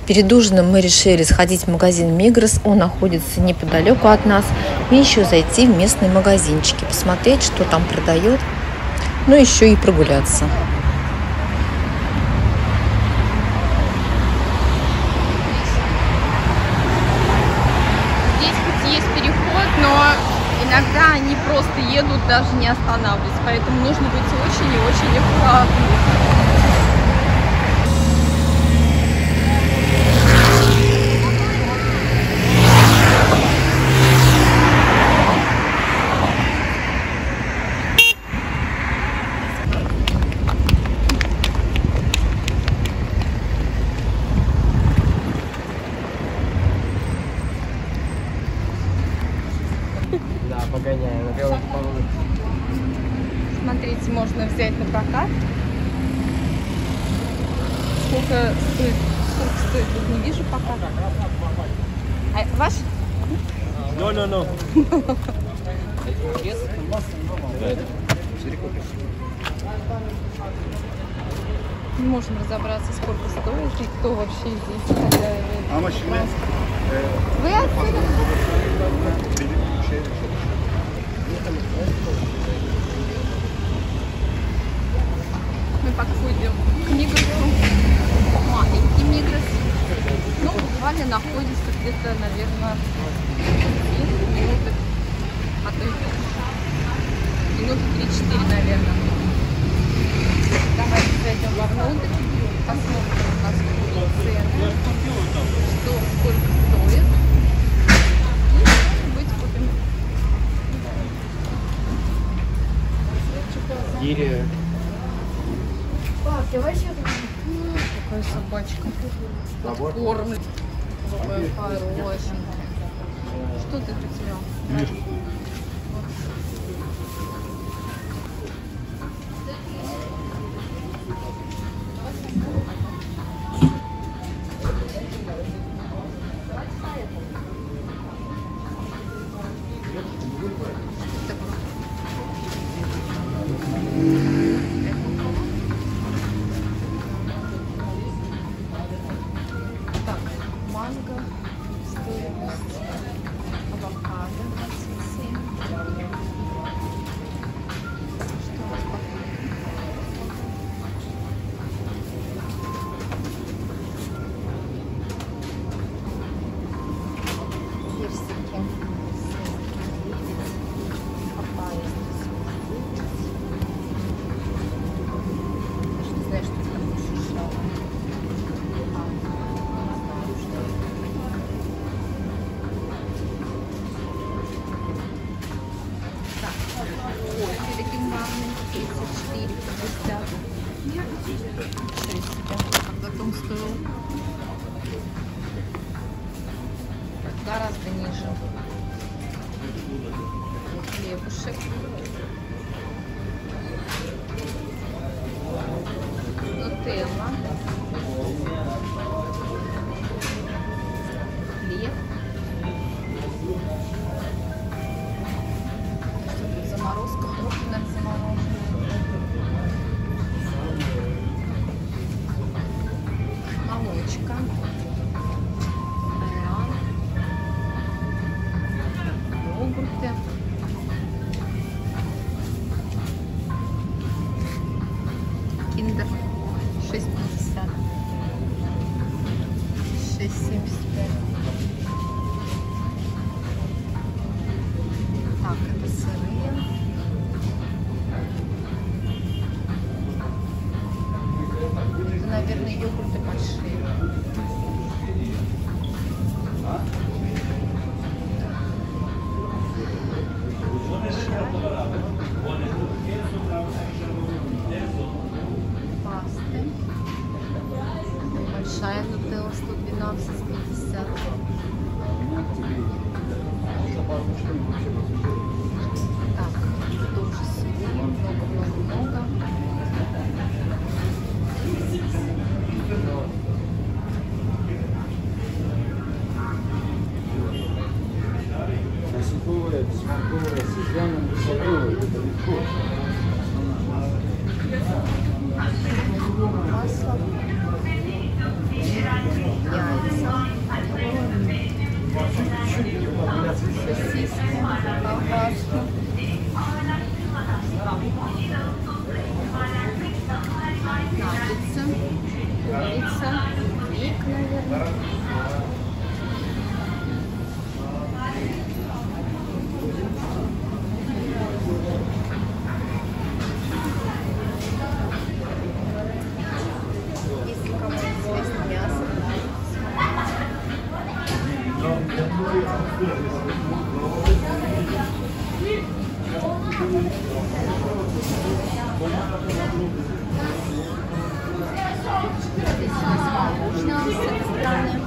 Перед ужином мы решили сходить в магазин Мигрос, он находится неподалеку от нас, и еще зайти в местные магазинчики, посмотреть, что там продает, ну еще и прогуляться. Здесь хоть есть переход, но иногда они просто едут, даже не останавливаясь, поэтому нужно быть очень и очень аккуратным. Да, погоняем. Смотрите, можно взять на прокат. Сколько стоит, тут не вижу пока. А ваш? No. Не можем разобраться, сколько стоит и кто вообще здесь хозяин. Вы отсюда? Мы подходим к Мигросу, маленький Мигрос, ну буквально находится где-то, наверное, 3 минуты, а то и меньше. Минуты 3-4, наверное. Давайте зайдем вовнутрь, посмотрим у нас цены, что сколько стоит, и, может быть, купим. Гири. Какая собачка. Откормлен. Какая хорошенькая. Что ты потерял? Так, манго, стоимость, авокадо 27. Что у нас по персики? Папайя 149. Даже не знаю, что это такое шишава. Легендарный 34,50. 6 когда-то он стоил гораздо ниже. Хлебушек. Нутелла. Хлеб. Заморозка, крупная замороженная. Молочка. Айран. Йогурты. Киндер 6,50. 6,75. Так, это сырые. Это, наверное, йогурты большие. Пасты. Большая нутелла 112,50. Так, тоже сырые, много-много-много. Насиповая, бессмаковая, с изюмом, высоковая, это легко. Масло. Яйца. Пицца. Вик, наверное. Если кому известно мясо. Здесь у нас молочная с этой стороны.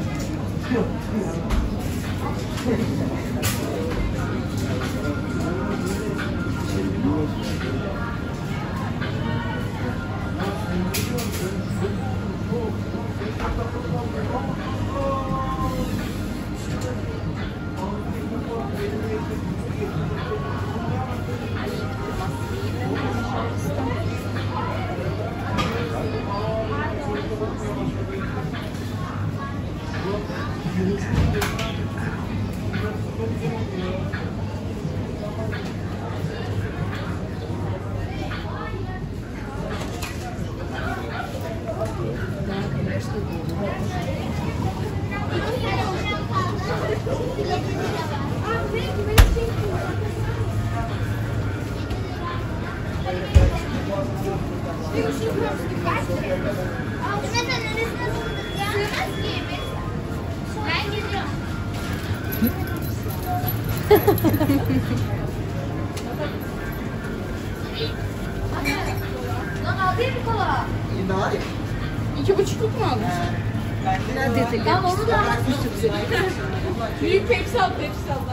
İki buçukluk mu aldın? Tamam onu da büyük Pepsi al, Pepsi al.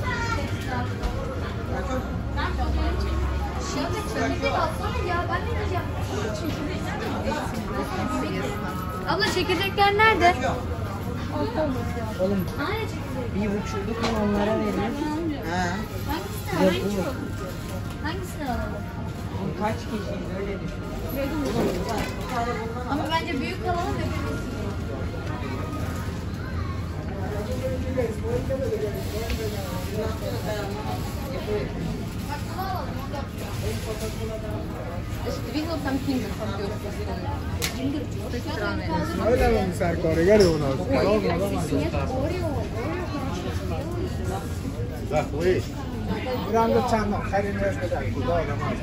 Çekirdek alsana ya, ben ne diyeceğim? Abla çekirdekler nerede? Oğlum Nerede çekirdek? 1,5'luk mu onlara veriyor? Ha. Hangisini alalım? Hangisini alalım? Kaç kişiyiz öyle düşün. Ama bence büyük alalım ve hepimiz. Bak bunu alalım. Ты видел там киндер помпёрский стоит? С той стороны. Öyle mi Serkan? Gel ona. Да, вы. Ранда чанно, харин ясна, куда адам аз.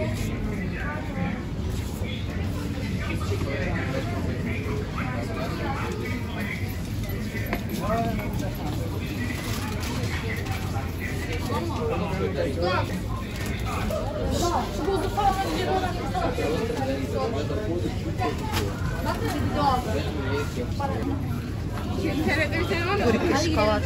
Горький шоколад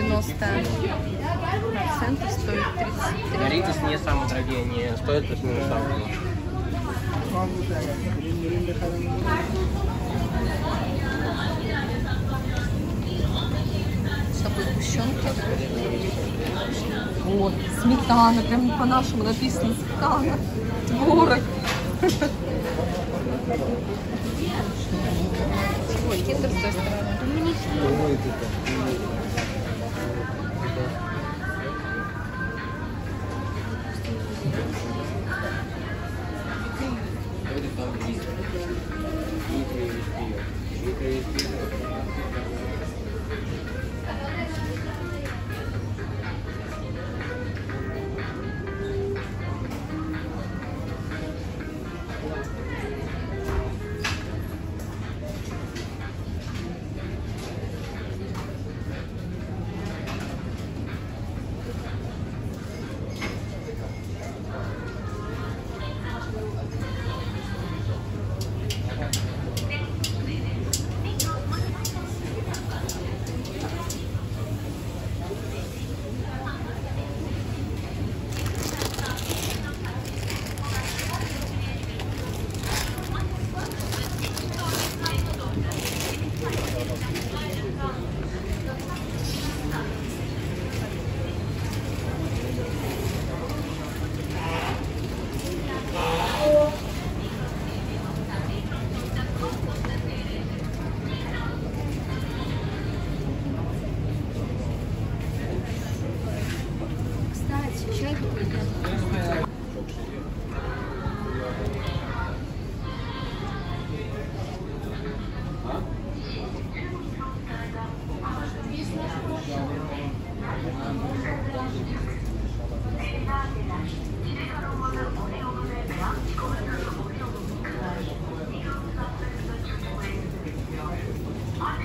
90% стоит 33. Ритус не самые дорогие, они стоят плюс-минус равно. Такой сгущенки. Вот, сметана, прям по-нашему написано сметана. Творог. Ой, киндер с той стороны.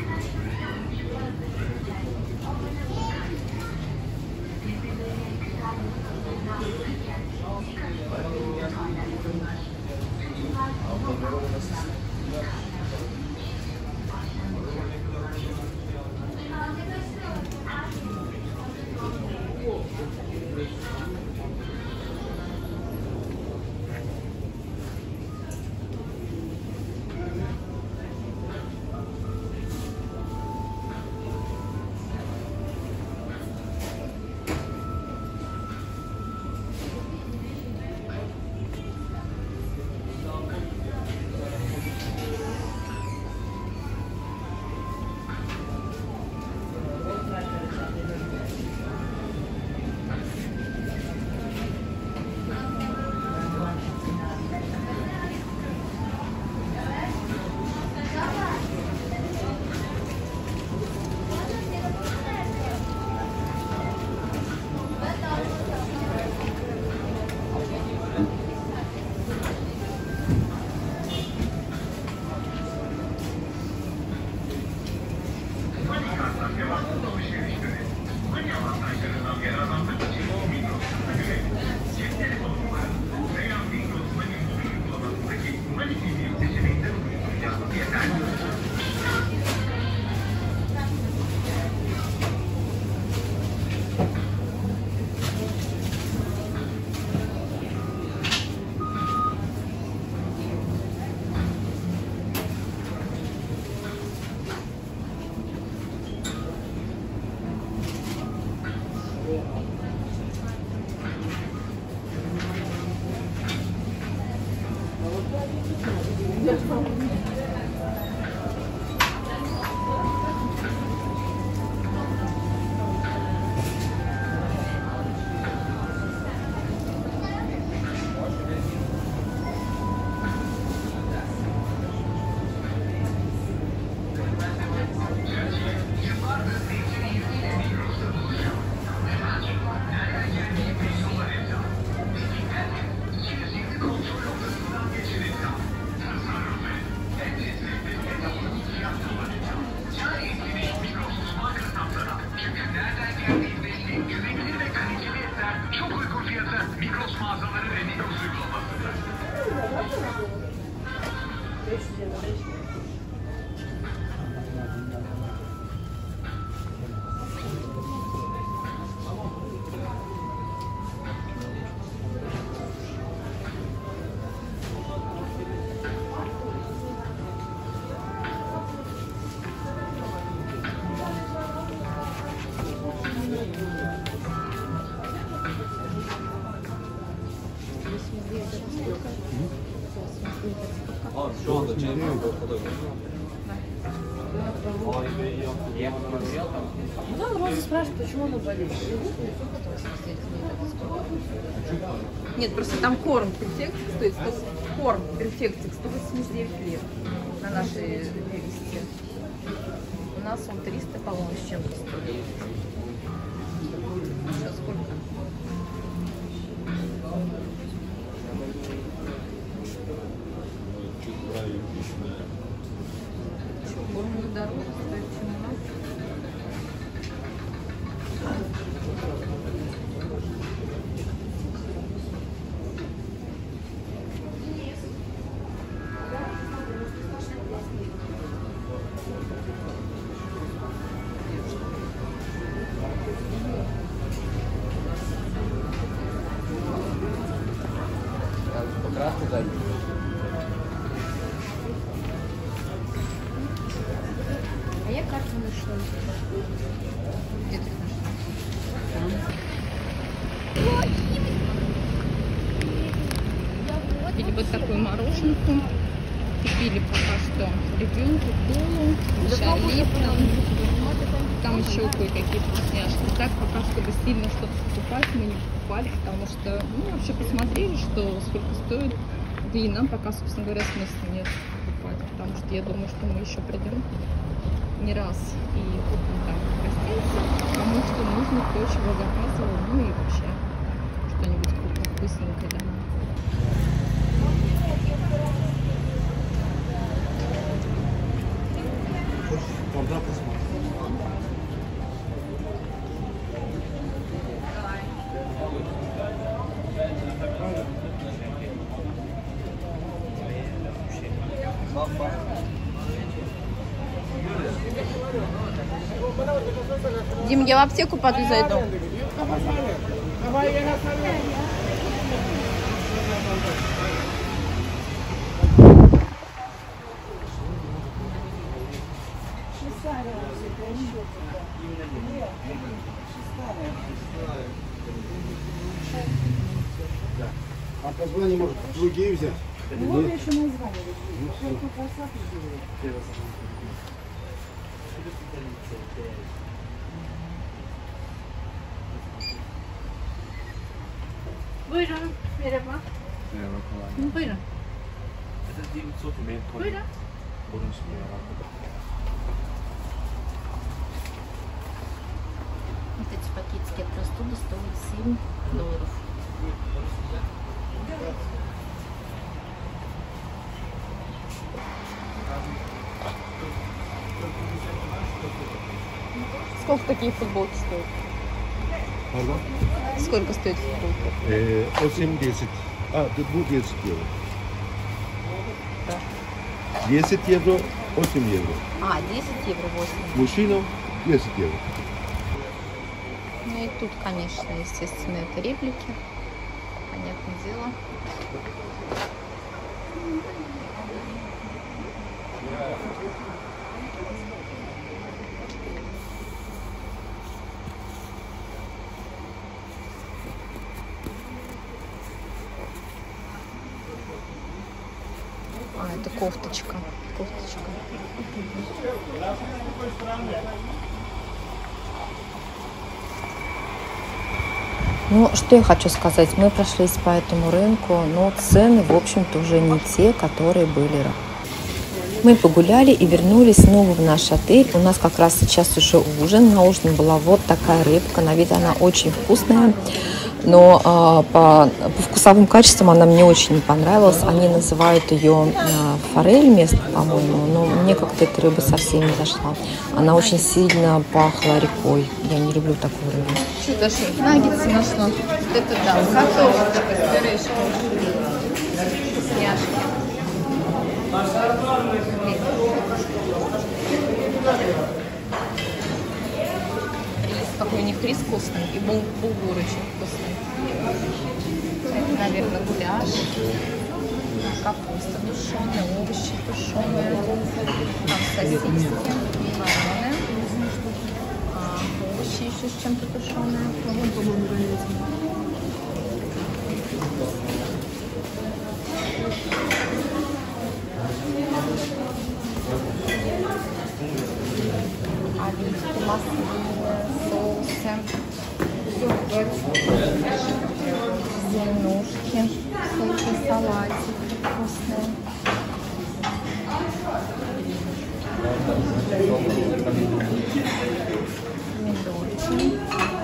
Şu anda çekiyor. Ну, Роза спрашивает, почему она болеет. Нет, просто там корм перфектик стоит, корм перфектик 189 лет на нашей листе. У нас он 300, по-моему, с чем-то стоит. Сейчас сколько? Корм дороже стоит, чем у нас. Красный дать. А я карту нашла. Где ты их нашла? Купили вот такую мороженку. Купили пока что ребенку, колу, шарик, там еще кое-какие вкусняшки. Так пока чтобы сильно что-то покупать мы не покупали, потому что ну, вообще посмотрели, что сколько стоит. Да и нам пока, собственно говоря, смысла нет покупать, потому что я думаю, что мы еще придем не раз и купим там гостиницы, кому что нужно, кто чего заказывал, ну и вообще что-нибудь вкусненькое домой. Дим, я в аптеку пойду зайду. А позвони, может, другие взять? Вот я еще название. Только красавцы делают. Buyurun, merhaba. Merhaba, kolay. Buyurun. Buyurun. Вот эти пакетики от простуды стоят $7. Сколько такие футболки стоят? Pardon? Сколько стоит футболка? 8-10. Bu 10 euro. Да. 10 евро, 8 евро. 10 евро 8. Мужчинам 10 евро. Ну и тут, конечно, естественно, это реплики. Понятное дело. Это кофточка. Кофточка. Ну, что я хочу сказать. Мы прошлись по этому рынку, но цены, в общем-то, уже не те, которые были раньше. Мы погуляли и вернулись снова в наш отель. У нас как раз сейчас уже ужин. На ужин была вот такая рыбка. На вид она очень вкусная. Но по вкусовым качествам она мне очень не понравилась. Они называют ее форель место, по-моему, но мне как-то эта рыба совсем не зашла. Она очень сильно пахла рекой. Я не люблю такую рыбу. Что даже наггетсы нашла. Вот это да, картошечка с пюрешкой. Вкусняшки. Рис, какой у них рис вкусный, и булгур очень вкусный. Это, наверное, гуляш. Капуста тушеная, овощи тушеные. Там сосиски, макароны. Овощи еще с чем-то тушеные. Оливки масляные, соусы, зеленушки, сочный салатик вкусный. Помидорки.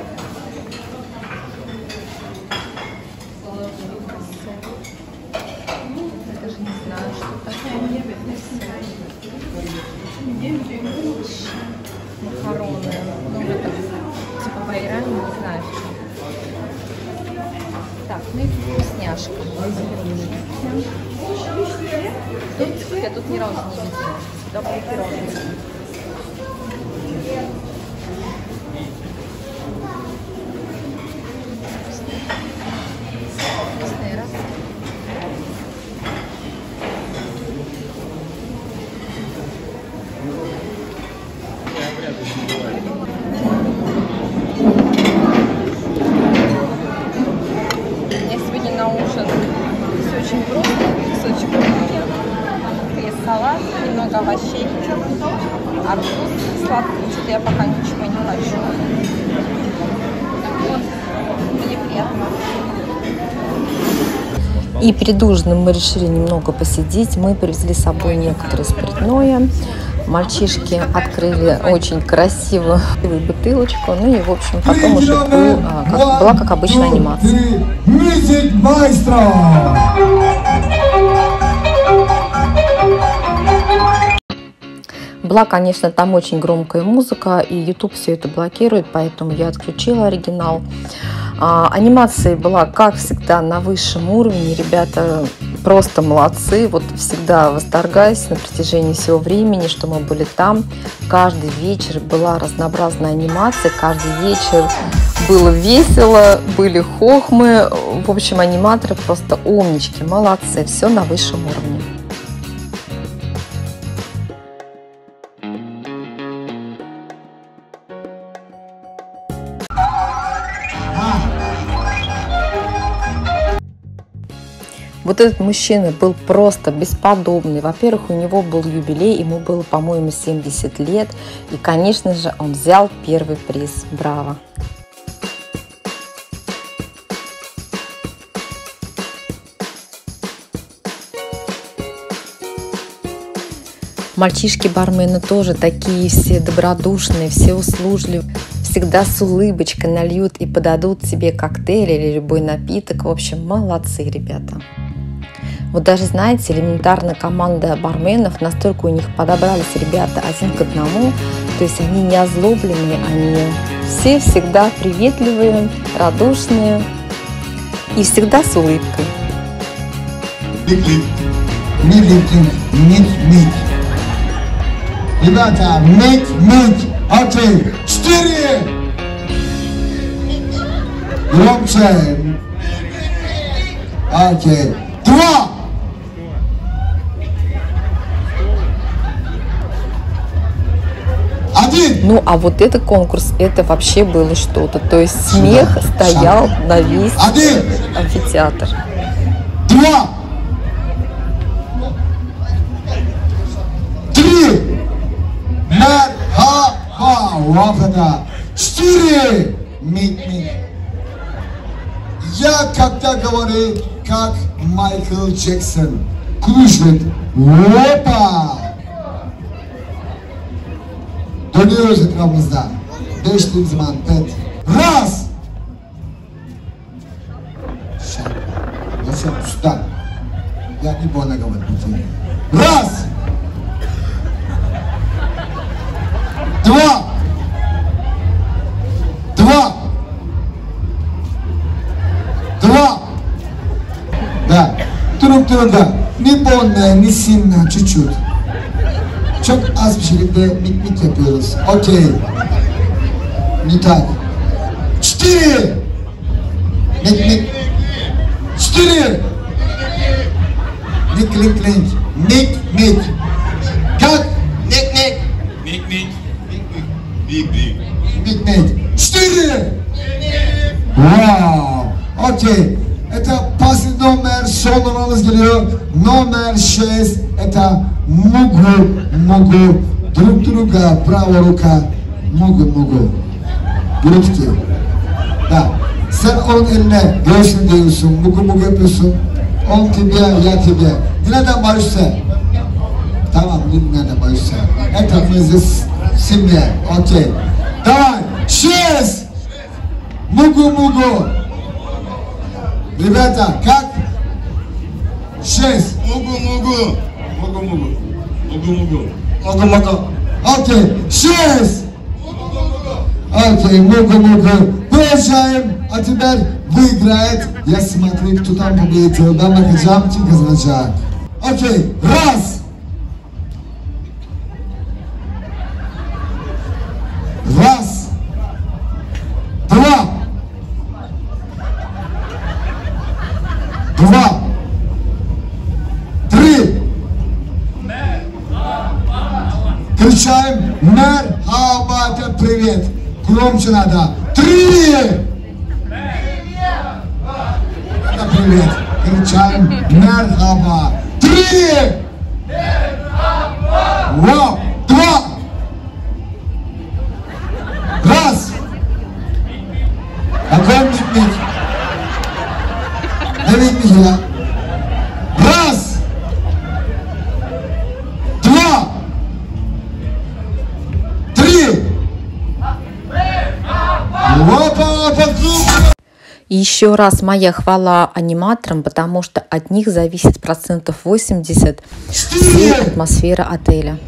Я даже не знаю, что такое. Макароны. Ну, это типа байрами, не знаю. Так, ну и вкусняшка. Я тут ни разу не видела. Всегда были пирожные. Вкусные, раз. Я сегодня на ужин все очень просто. Кусочек рыбки, салат, немного овощей, арбуз сладкий. Что-то я пока ничего не хочу. Вот, мне приятно. И перед ужином мы решили немного посидеть. Мы привезли с собой некоторое спиртное. Мальчишки открыли очень красивую бутылочку. Ну и, в общем, потом уже была, как обычная, анимация. Была, конечно, там очень громкая музыка, и YouTube все это блокирует, поэтому я отключила оригинал. Анимация была, как всегда, на высшем уровне. Ребята просто молодцы. Вот всегда восторгаюсь на протяжении всего времени, что мы были там. Каждый вечер была разнообразная анимация, каждый вечер было весело, были хохмы. В общем, аниматоры просто умнички, молодцы. Все на высшем уровне. Вот этот мужчина был просто бесподобный. Во-первых, у него был юбилей, ему было, по-моему, 70 лет. И, конечно же, он взял первый приз. Браво! Мальчишки-бармены тоже такие все добродушные, все услужливые. Всегда с улыбочкой нальют и подадут тебе коктейль или любой напиток. В общем, молодцы ребята. Вот даже, знаете, элементарно команда барменов, настолько у них подобрались ребята один к одному, то есть они не озлобленные, они все всегда приветливые, радушные и всегда с улыбкой. Ребята, мить, окей, 4! Громче. Окей, 2! Ну, а вот этот конкурс, это вообще было что-то. То есть смех стоял на весь амфитеатр. 2! 3! Мерхаба! Вот это! 4! Мить. Я когда говорю, как Майкл Джексон, кружит. Опа! Dönüyoruz etrafımızda. 5 zaman 5. Raz! Nasıl usta? Ya не больно говорить. Раз! 2! 2! Да. Друг друга. Не больно, не сильно, чуть-чуть. Çok az bir şekilde mik yapıyoruz. Okey. Nital. 4! Mik. 4! Mik. Kalk. Mik. 4! Wow. Okey. Это последний номер, сон номер geliyor. Номер 6. Это Mugu. Друг друга, правая рука. Mugu. Görüntü. Da. Sen onun eline göğsünü diyorsun. Mugu yapıyorsun. On tibia, ya tibia. Nereden barışsa? Tamam, nereden barışsa? Etrafımızı simle. Okey. Давай. 6! Mugu. Ребята, как? 6. Mugu. Окей, 6. Окей, Mugu. Приезжаем, а теперь выиграет. Я смотрю, кто там победил. Да, Макаджам, Тинказмаджа. Окей, раз. Раз. 2. 2. 3. Кричаем мерхаба, это привет. Громче надо. 3. Это привет. Кричаем мерхаба. 3. Вау. 2. Раз. Какой миг? Миг. Раз. 2. 3. И еще раз моя хвала аниматорам, потому что от них зависит 80% всей атмосферы отеля.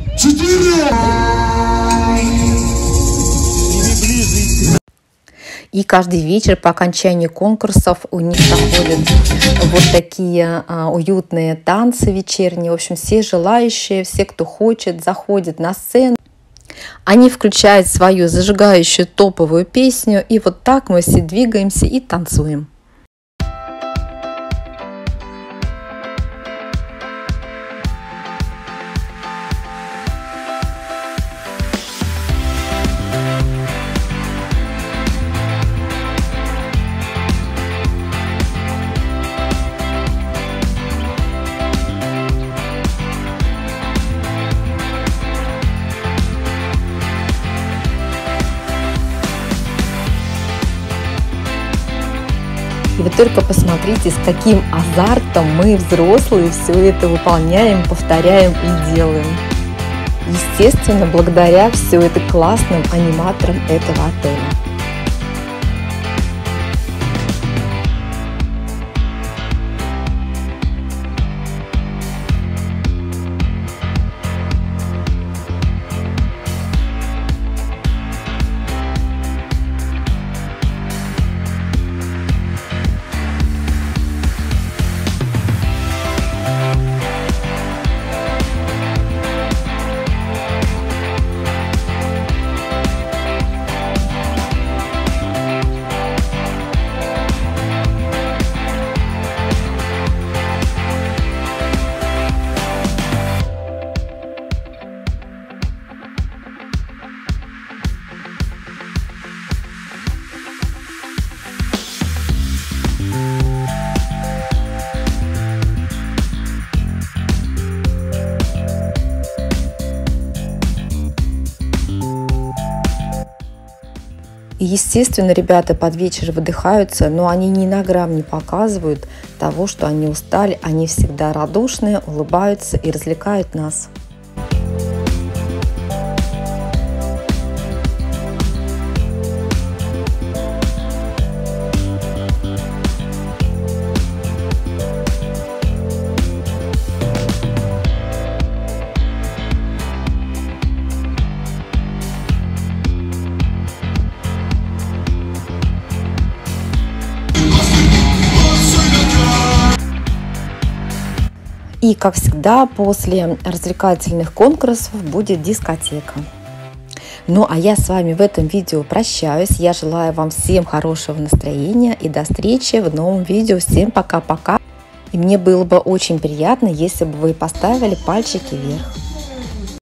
И каждый вечер по окончании конкурсов у них проходят вот такие уютные танцы вечерние. В общем, все желающие, все, кто хочет, заходят на сцену. Они включают свою зажигающую топовую песню, и вот так мы все двигаемся и танцуем. И вы только посмотрите, с каким азартом мы, взрослые, все это выполняем, повторяем и делаем. Естественно, благодаря все это классным аниматорам этого отеля. И, естественно, ребята под вечер выдыхаются, но они ни на грамм не показывают того, что они устали. Они всегда радушные, улыбаются и развлекают нас. И, как всегда, после развлекательных конкурсов будет дискотека. Ну, а я с вами в этом видео прощаюсь. Я желаю вам всем хорошего настроения и до встречи в новом видео. Всем пока-пока. И мне было бы очень приятно, если бы вы поставили пальчики вверх.